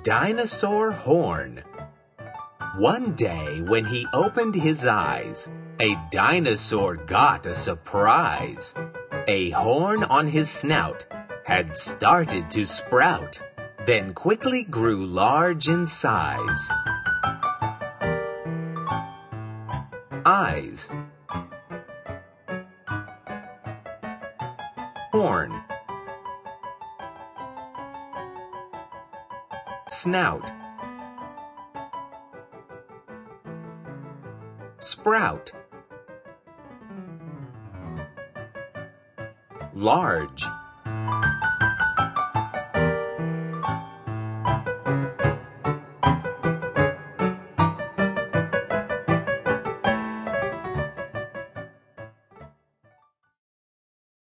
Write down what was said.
dinosaur horn. One day when he opened his eyes, a dinosaur got a surprise. A horn on his snout had started to sprout, then quickly grew large in size. Eyes. Horn. Snout. Sprout. Large.